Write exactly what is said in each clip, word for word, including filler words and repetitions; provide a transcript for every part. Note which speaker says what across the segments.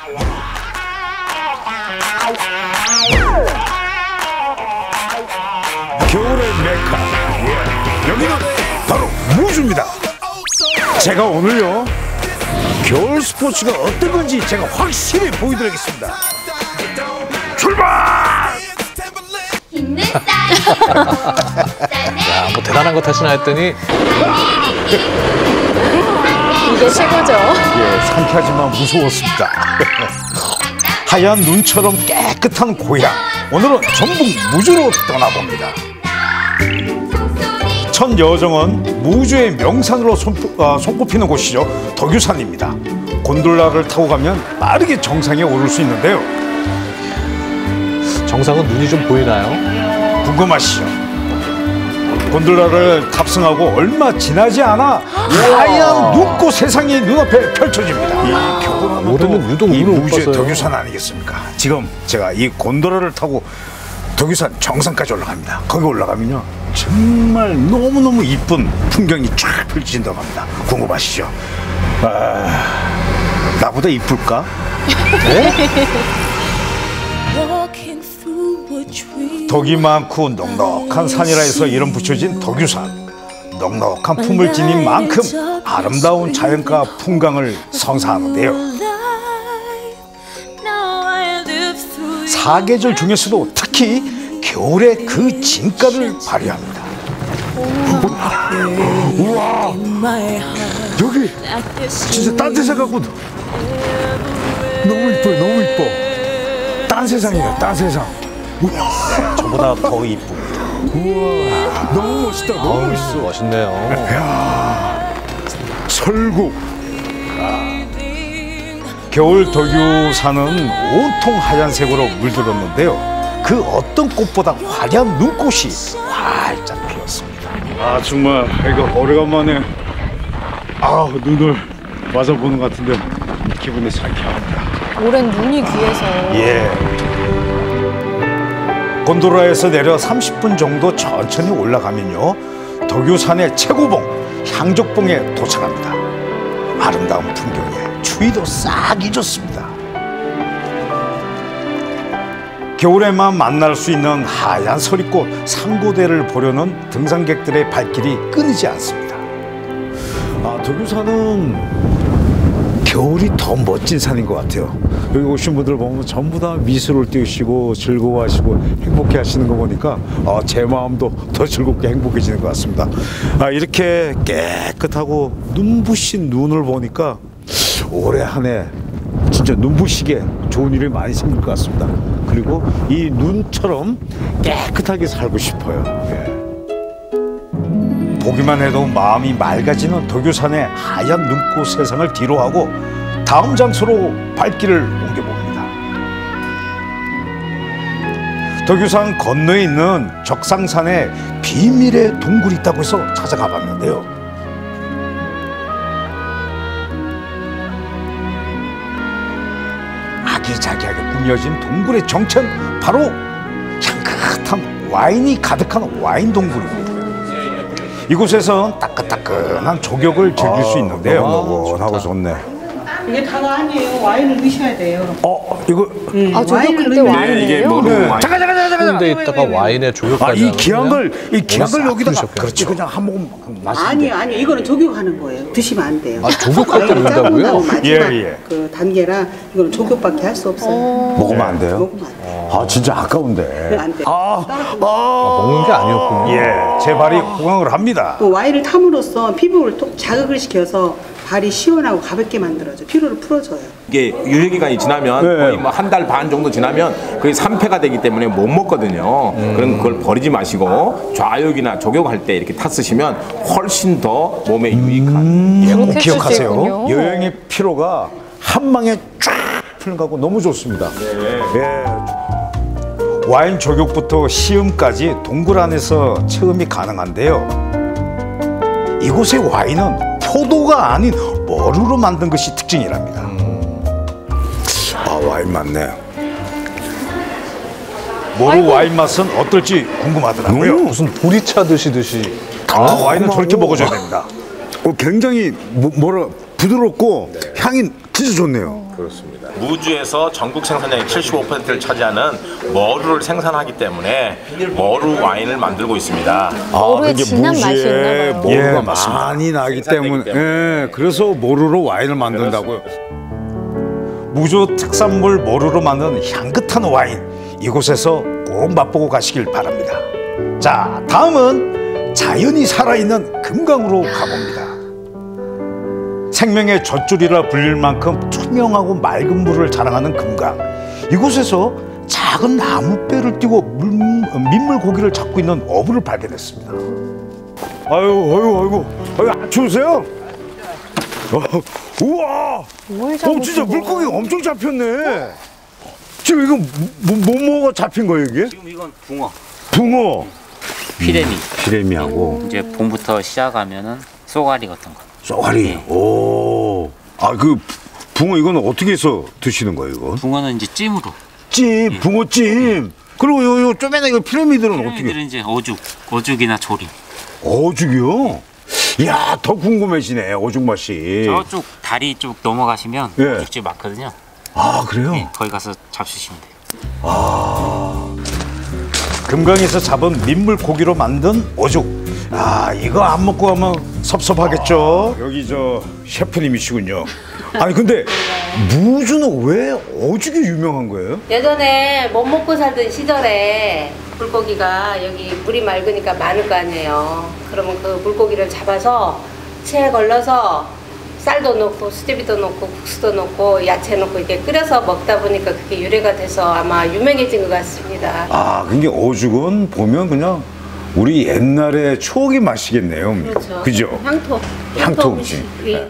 Speaker 1: 겨울의 메카, 예. 여기는 바로 무주입니다. 제가 오늘요 겨울 스포츠가 어떤 건지 제가 확실히 보여드리겠습니다. 출발!
Speaker 2: 야, 뭐 대단한 것 하시나 했더니
Speaker 3: 이게 최고죠.
Speaker 1: 예, 상쾌하지만 무서웠습니다. 하얀 눈처럼 깨끗한 고향. 오늘은 전북 무주로 떠나봅니다. 첫 여정은 무주의 명산으로 손, 어, 손꼽히는 곳이죠. 덕유산입니다. 곤돌라를 타고 가면 빠르게 정상에 오를 수 있는데요.
Speaker 2: 정상은 눈이 좀 보이나요?
Speaker 1: 궁금하시죠? 곤돌라를 탑승하고 얼마 지나지 않아 하얀 눈꽃 세상이 눈앞에 펼쳐집니다. 이 겨울하면
Speaker 2: 올해는 유독
Speaker 1: 이
Speaker 2: 눈을 못
Speaker 1: 무주의
Speaker 2: 봤어요.
Speaker 1: 덕유산 아니겠습니까? 지금 제가 이 곤돌라를 타고 덕유산 정상까지 올라갑니다. 거기 올라가면요 정말 너무너무 이쁜 풍경이 쫙 펼쳐진다고 합니다. 궁금하시죠? 아, 나보다 이쁠까? 네? 덕이 많고 넉넉한 산이라 해서 이름 붙여진 덕유산. 넉넉한 품을 지닌 만큼 아름다운 자연과 풍광을 선사하는데요. 사계절 중에서도 특히 겨울에 그 진가를 발휘합니다. 우와, 여기 진짜 딴 세상 같고 너무 이뻐요. 너무 이뻐. 딴 세상이야, 딴 세상. 우와, 저보다 더 이쁩니다. 우와, 너무 멋있다. 너무 멋있어.
Speaker 2: 멋있네요.
Speaker 1: 야, 설국. 겨울 덕유산은 온통 하얀색으로 물들었는데요. 그 어떤 꽃보다 화려한 눈꽃이 활짝 피었습니다. 아, 정말 이거 오래간만에 아 눈을 맞아보는 것 같은데 기분이 상쾌합니다.
Speaker 3: 오랜 눈이 귀해서.
Speaker 1: 예. 곤돌라에서 내려 삼십 분 정도 천천히 올라가면요 덕유산의 최고봉 향적봉에 도착합니다. 아름다운 풍경에 추위도 싹 잊었습니다. 겨울에만 만날 수 있는 하얀 서리꽃 상고대를 보려는 등산객들의 발길이 끊이지 않습니다. 아, 덕유산은 겨울이 더 멋진 산인 것 같아요. 여기 오신 분들 보면 전부 다 미소를 띄우시고 즐거워하시고 행복해 하시는 거 보니까 어, 제 마음도 더 즐겁게 행복해지는 것 같습니다. 아, 이렇게 깨끗하고 눈부신 눈을 보니까 올해 한 해 진짜 눈부시게 좋은 일이 많이 생길 것 같습니다. 그리고 이 눈처럼 깨끗하게 살고 싶어요. 예. 보기만 해도 마음이 맑아지는 덕유산의 하얀 눈꽃 세상을 뒤로하고 다음 장소로 발길을 옮겨봅니다. 덕유산 건너에 있는 적상산에 비밀의 동굴이 있다고 해서 찾아가 봤는데요. 아기자기하게 꾸며진 동굴의 정체는 바로 향긋한 와인이 가득한 와인 동굴입니다. 이곳에선 따끈따끈한 조격을 즐길 수 있는데요. 원하고 좋네.
Speaker 4: 이게 다가 아니에요. 와인을 넣으셔야 돼요.
Speaker 1: 어, 이거
Speaker 4: 네,
Speaker 3: 아, 조격 그때 와인이에요?
Speaker 5: 이게 뭐로
Speaker 1: 네.
Speaker 5: 와인.
Speaker 1: 잠깐 잠깐 잠깐 잠깐.
Speaker 2: 데 있다가 와인에 조격까지.
Speaker 1: 아, 이 귀한 걸, 이 귀한 걸 여기다가
Speaker 2: 그렇죠.
Speaker 1: 그렇지 그냥 한 모금 마시면
Speaker 4: 아니요, 아니요. 이거는 조격하는 거예요. 드시면 안 돼요.
Speaker 2: 아, 조격할 때
Speaker 4: 와인을
Speaker 2: 넣는다고요?
Speaker 4: 짜고 마지막
Speaker 1: 예, 예.
Speaker 4: 그 단계라 이거는 조격밖에 할 수 없어요.
Speaker 1: 먹으면 안 돼요?
Speaker 4: 먹으면 안 돼요.
Speaker 1: 아, 진짜 아까운데.
Speaker 4: 안 돼요.
Speaker 1: 아,
Speaker 2: 아,
Speaker 1: 아,
Speaker 2: 먹는 게 아니었군요.
Speaker 1: 예, 제 발이 호강을 합니다.
Speaker 4: 또 와인을 탐으로써 피부를 톡 자극을 시켜서 발이 시원하고 가볍게 만들어줘. 피로를 풀어줘요.
Speaker 5: 이게 유효 기간이 지나면
Speaker 1: 네.
Speaker 5: 거의 뭐 한 달 반 정도 지나면 그게 삼패가 되기 때문에 못 먹거든요.
Speaker 1: 음.
Speaker 5: 그럼 그걸 버리지 마시고 좌욕이나 조격할 때 이렇게 타 쓰시면 훨씬 더 몸에 유익한.
Speaker 1: 음, 예, 꼭
Speaker 3: 그렇게 쓸 수
Speaker 1: 기억하세요.
Speaker 3: 있군요.
Speaker 1: 여행의 피로가 한 방에 쫙 푸는 거고 너무 좋습니다. 예. 와인 조격부터 시음까지 동굴 안에서 체험이 가능한데요. 이곳의 와인은 포도가 아닌 머루로 만든 것이 특징이랍니다. 아, 와인 맛네. 머루
Speaker 3: 아이고.
Speaker 1: 와인 맛은 어떨지 궁금하더라고요.
Speaker 2: 음, 무슨 보리차 드시듯이.
Speaker 1: 아, 와인은 저렇게 먹어줘야 됩니다. 어, 굉장히 뭐, 뭐라 부드럽고 향이 진짜 좋네요.
Speaker 5: 그렇습니다. 무주에서 전국 생산량의 칠십오 퍼센트를 차지하는 머루를 생산하기 때문에 머루 와인을 만들고 있습니다.
Speaker 3: 머루에
Speaker 1: 그게
Speaker 3: 진한 맛이
Speaker 1: 무주에
Speaker 3: 있나 봐요.
Speaker 1: 예,
Speaker 5: 모루가 맞습니다.
Speaker 1: 많이 나기
Speaker 5: 생산되기
Speaker 1: 때문에,
Speaker 5: 때문에.
Speaker 1: 예, 그래서 모루로 와인을 만든다고요. 무주 특산물 모루로 만든 향긋한 와인, 이곳에서 꼭 맛보고 가시길 바랍니다. 자, 다음은 자연이 살아있는 금강으로 가봅니다. 생명의 젖줄이라 불릴 만큼 투명하고 맑은 물을 자랑하는 금강. 이곳에서 작은 나무배를 띄고 물, 민물 고기를 잡고 있는 어부를 발견했습니다. 아유, 아유, 아이고, 아유, 안 추우세요? 어, 우와!
Speaker 3: 뭘
Speaker 1: 어,
Speaker 3: 잡으신
Speaker 1: 진짜
Speaker 3: 거예요?
Speaker 1: 물고기가 엄청 잡혔네. 지금 이거 뭐, 뭐, 뭐가 잡힌 거예요, 이게?
Speaker 6: 지금 이건 붕어,
Speaker 1: 붕어.
Speaker 6: 피레미.
Speaker 1: 피레미하고
Speaker 6: 이제 봄부터 시작하면은 쏘가리 같은 거.
Speaker 1: 쏘가리.
Speaker 6: 네.
Speaker 1: 오. 아, 그 붕어 이거는 어떻게 해서 드시는 거예요, 이거?
Speaker 6: 붕어는 이제 찜으로.
Speaker 1: 찜, 붕어찜. 그리고 요, 요 쪼매나 이거 피라미드는
Speaker 6: 피레미들은
Speaker 1: 어떻게?
Speaker 6: 이제 어죽, 어죽이나 조림.
Speaker 1: 어죽이요? 이야, 더 궁금해지네, 어죽 맛이.
Speaker 6: 저쪽 다리 쪽 넘어가시면
Speaker 1: 예.
Speaker 6: 어죽집 많거든요.
Speaker 1: 아, 그래요?
Speaker 6: 네, 거기 가서 잡수시면 돼요.
Speaker 1: 금강에서 잡은 민물 고기로 만든 어죽. 아, 이거 안 먹고 가면 섭섭하겠죠? 아, 여기 저 셰프님이시군요. 아니, 근데 무주는 왜 어죽이 유명한 거예요?
Speaker 7: 예전에 못 먹고 살던 시절에 물고기가 여기 물이 맑으니까 많을 거 아니에요. 그러면 그 물고기를 잡아서 체에 걸러서 쌀도 넣고 수제비도 넣고 국수도 넣고 야채 넣고 이렇게 끓여서 먹다 보니까 그게 유래가 돼서 아마 유명해진 것 같습니다.
Speaker 1: 아, 근데 어죽은 보면 그냥 우리 옛날의 추억이 맛이겠네요.
Speaker 7: 그렇죠.
Speaker 1: 그죠?
Speaker 7: 향토.
Speaker 1: 향토 음식.
Speaker 7: 예.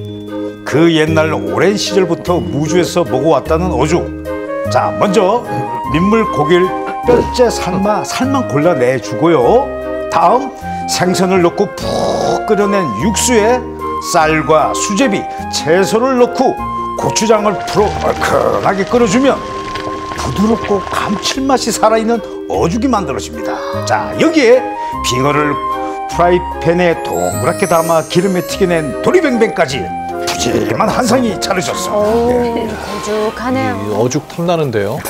Speaker 1: 그 옛날 오랜 시절부터 무주에서 먹어왔다는 어죽. 자, 먼저 민물 고기를 뼈째 삶아 살만 골라내주고요. 다음 생선을 넣고 푹 끓여낸 육수에 쌀과 수제비, 채소를 넣고 고추장을 풀어 얼큰하게 끓여주면 부드럽고 감칠맛이 살아있는 어죽이 만들어집니다. 자, 여기에 빙어를 프라이팬에 동그랗게 담아 기름에 튀겨낸 도리뱅뱅까지 푸짐한 한상이 차려졌습니다.
Speaker 3: 오, 고죽하네요.
Speaker 2: 이 어죽 탐나는데요.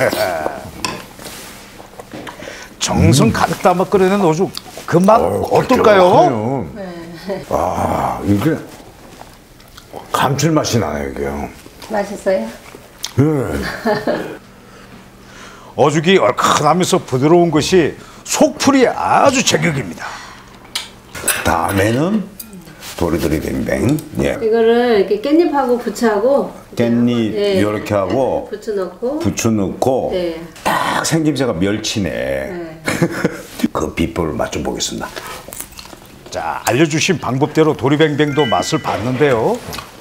Speaker 1: 정성 가득 담아 끓여낸 어죽, 그 맛 어떨까요? 아, 이게 감칠맛이 나네요, 이게요.
Speaker 7: 맛있어요?
Speaker 1: 어죽이 얼큰하면서 부드러운 것이 속풀이 아주 제격입니다. 다음에는 도리도리 뱅뱅. 예.
Speaker 7: 이거를 이렇게 깻잎하고 부추하고
Speaker 1: 깻잎
Speaker 7: 예.
Speaker 1: 이렇게 하고
Speaker 7: 부추 넣고
Speaker 1: 부추 넣고
Speaker 7: 네.
Speaker 1: 딱 생김새가 멸치네. 그 비법을 맛 좀 보겠습니다. 자, 알려주신 방법대로 도리뱅뱅도 맛을 봤는데요.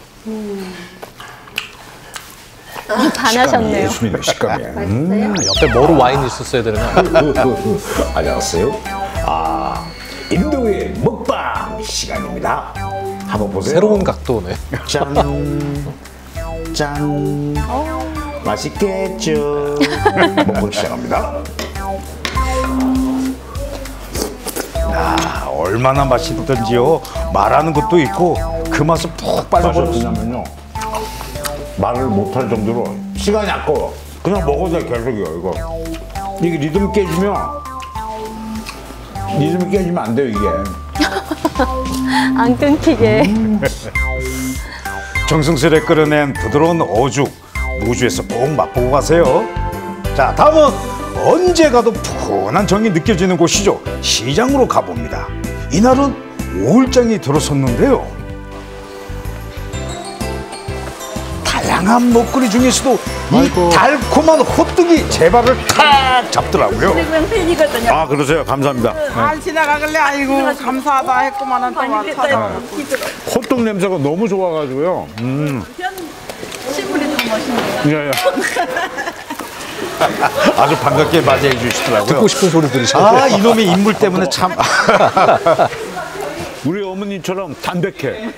Speaker 3: 아, 반하셨네요.
Speaker 1: 예술이네, 식감이.
Speaker 7: 맛있어요?
Speaker 2: 옆에 머루 와인이 있었어야 되는 거 아니에요?
Speaker 1: 안녕하세요. 아, 인도의 먹방 시간입니다. 한번 보세요.
Speaker 2: 새로운 각도네.
Speaker 1: 짠, 짠. 맛있겠죠. 먹고 시작합니다. 아, 얼마나 맛있던지요. 말하는 것도 있고 그 맛을 푹 빠져버렸냐면요. 말을 못할 정도로 시간이 아까워. 그냥 먹어도 계속이요, 이거. 이게 리듬 깨지면 리듬이 깨지면 안 돼요, 이게.
Speaker 3: 안 끊기게.
Speaker 1: 정성스레 끓여낸 부드러운 어죽, 무주에서 꼭 맛보고 가세요. 자, 다음은 언제 가도 푸근한 정이 느껴지는 곳이죠. 시장으로 가봅니다. 이날은 오일장이 들어섰는데요. 다양한 먹거리 중에서도 이 달콤한 호떡이 제 발을 탁 잡더라고요. 아, 그러세요? 감사합니다.
Speaker 8: 잘 지나가길래 아이고 감사하다 했구만은 또 찾아와.
Speaker 1: 호떡 냄새가 너무 좋아가지고요. 음.
Speaker 8: 신분이 더 멋있네요.
Speaker 1: 예, 예. 아주 반갑게 맞이해 주시더라고요.
Speaker 2: 듣고 싶은 소리 들으셨네요.
Speaker 1: 아, 이놈의 인물 때문에 참. 우리 어머님처럼 담백해.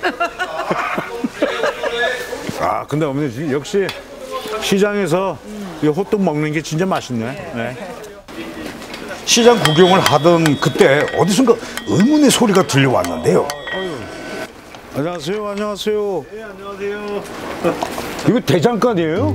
Speaker 1: 아, 근데 어머니 역시 시장에서 이 호떡 먹는 게 진짜 맛있네. 네. 시장 구경을 하던 그때 어디선가 의문의 소리가 들려왔는데요. 안녕하세요, 안녕하세요. 네, 안녕하세요. 이거 대장간이에요?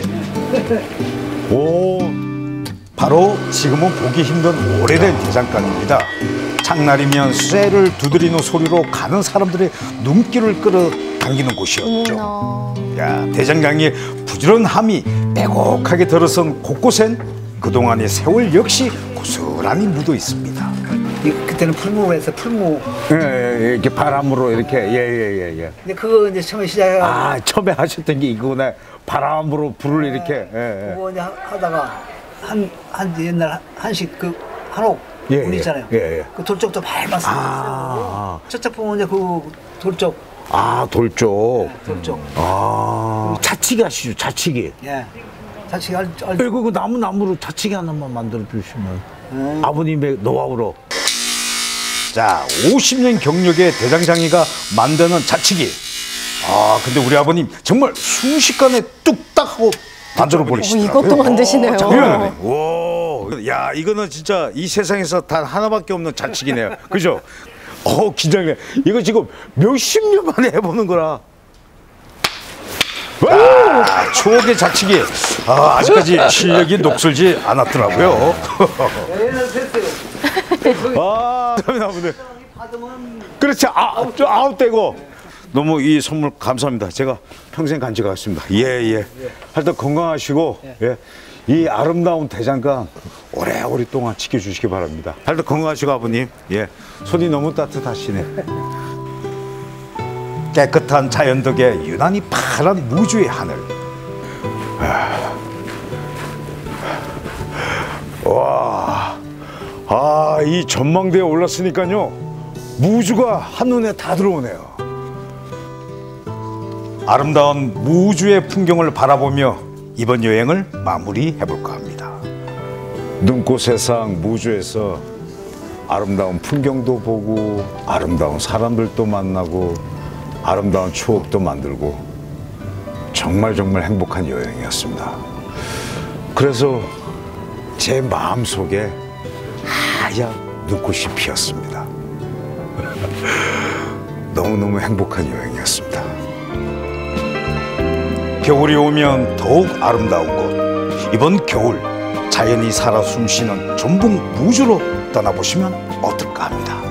Speaker 1: 네. 오, 바로 지금은 보기 힘든 오래된 대장간입니다. 장날이면 쇠를 두드리는 소리로 가는 사람들의 눈길을 끌어당기는 곳이었죠.
Speaker 3: 어머나.
Speaker 1: 야, 대장강의 부지런함이 빼곡하게 들어선 곳곳엔 그동안의 세월 역시 고스란히 묻어 있습니다.
Speaker 6: 이, 그때는 풀무로 해서 풀무.
Speaker 1: 예, 예, 이렇게 바람으로 이렇게 예예예 예, 예.
Speaker 6: 근데 그거 이제 처음에 시작해.
Speaker 1: 아, 처음에 하셨던 게 이거구나. 바람으로 불을 이렇게. 예, 예.
Speaker 6: 그거 이제 하- 하다가 한, 한 옛날 한식 그 한옥
Speaker 1: 예,
Speaker 6: 문
Speaker 1: 예,
Speaker 6: 있잖아요.
Speaker 1: 예, 예.
Speaker 6: 그 돌적도 밟았어요.
Speaker 1: 아,
Speaker 6: 첫 작품은 이제 그 돌적.
Speaker 1: 아, 돌쪽.
Speaker 6: 돌적.
Speaker 1: 아, 차치기 하시죠, 차치기.
Speaker 6: 예. 자취 알, 알,
Speaker 1: 예, 그거 나무 나무로 차치기 하나만 만들어 주시면 아버님의 노하우로. 자, 오십 년 경력의 대장장이가 만드는 자치기. 아, 근데 우리 아버님 정말 순식간에 뚝딱 하고 만들어
Speaker 3: 어,
Speaker 1: 버리시더라고요.
Speaker 3: 이것도 만드시네요.
Speaker 1: 네. 와, 야, 이거는 진짜 이 세상에서 단 하나밖에 없는 자치기네요. 그죠? 어, 긴장돼. 이거 지금 몇십 년 만에 해보는 거라. 아, 추억의 자치기. 아, 아직까지 실력이 녹슬지 않았더라고요. 아, 감사합니다. 그렇지. 아, 저 아웃되고. 너무 이 선물 감사합니다. 제가 평생 간직하겠습니다. 예, 예. 하여튼 건강하시고, 예. 이 아름다운 대장간 오래오래 동안 지켜주시기 바랍니다. 하여튼 건강하시고, 아버님. 예. 손이 너무 따뜻하시네. 깨끗한 자연 덕에 유난히 파란 무주의 하늘. 아. 와, 아, 이 전망대에 올랐으니까요, 무주가 한눈에 다 들어오네요. 아름다운 무주의 풍경을 바라보며 이번 여행을 마무리해볼까 합니다. 눈꽃 세상 무주에서 아름다운 풍경도 보고 아름다운 사람들도 만나고 아름다운 추억도 만들고 정말 정말 행복한 여행이었습니다. 그래서 제 마음속에 하얀 눈꽃이 피었습니다. 너무너무 행복한 여행이었습니다. 겨울이 오면 더욱 아름다운 곳, 이번 겨울 자연이 살아 숨쉬는 전북 무주로 떠나보시면 어떨까 합니다.